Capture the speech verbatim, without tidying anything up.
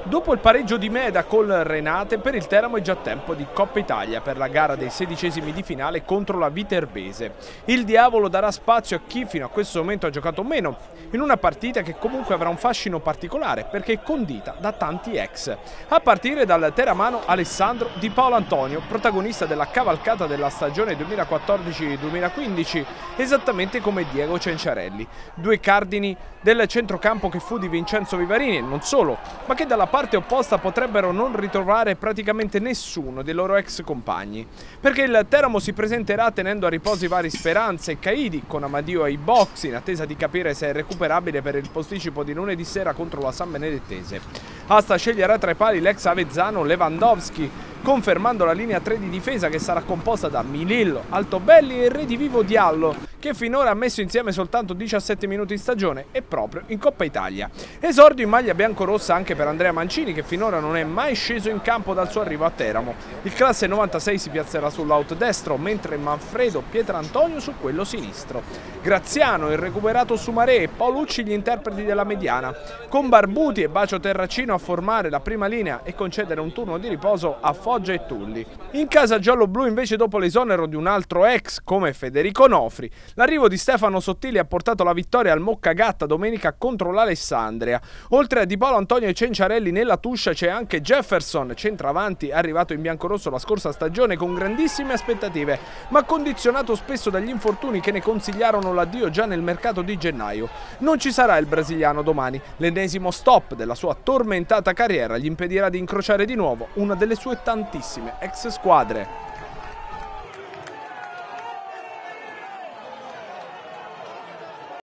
Dopo il pareggio di Meda col Renate, per il Teramo è già tempo di Coppa Italia per la gara dei sedicesimi di finale contro la Viterbese. Il Diavolo darà spazio a chi fino a questo momento ha giocato meno, in una partita che comunque avrà un fascino particolare perché è condita da tanti ex. A partire dal teramano Alessandro Di Paolo Antonio, protagonista della cavalcata della stagione duemilaquattordici duemilaquindici, esattamente come Diego Cenciarelli. Due cardini del centrocampo che fu di Vincenzo Vivarini e non solo, ma che dalla parte opposta potrebbero non ritrovare praticamente nessuno dei loro ex compagni, perché il Teramo si presenterà tenendo a riposo i vari Speranza e Caidi, con Amadio ai box in attesa di capire se è recuperabile per il posticipo di lunedì sera contro la San Benedettese. Asta sceglierà tra i pali l'ex avezzano Lewandowski, confermando la linea tre di difesa che sarà composta da Milillo, Altobelli e Redivivo Diallo, che finora ha messo insieme soltanto diciassette minuti in stagione e proprio in Coppa Italia. Esordio in maglia biancorossa anche per Andrea Mancini, che finora non è mai sceso in campo dal suo arrivo a Teramo. Il classe novantasei si piazzerà sull'out destro, mentre Manfredo Pietrantonio su quello sinistro. Graziano, il recuperato Sumaré e Paolucci gli interpreti della mediana, con Barbuti e Bacio Terracino a formare la prima linea e concedere un turno di riposo a Foggia e Tulli. In casa giallo-blu invece, dopo l'esonero di un altro ex come Federico Nofri, l'arrivo di Stefano Sottili ha portato la vittoria al Moccagatta domenica contro l'Alessandria. Oltre a Di Paolo Antonio e Cenciarelli nella tuscia c'è anche Jefferson, centravanti arrivato in biancorosso la scorsa stagione con grandissime aspettative, ma condizionato spesso dagli infortuni che ne consigliarono l'addio già nel mercato di gennaio. Non ci sarà il brasiliano domani, l'ennesimo stop della sua tormentata carriera gli impedirà di incrociare di nuovo una delle sue tantissime ex squadre.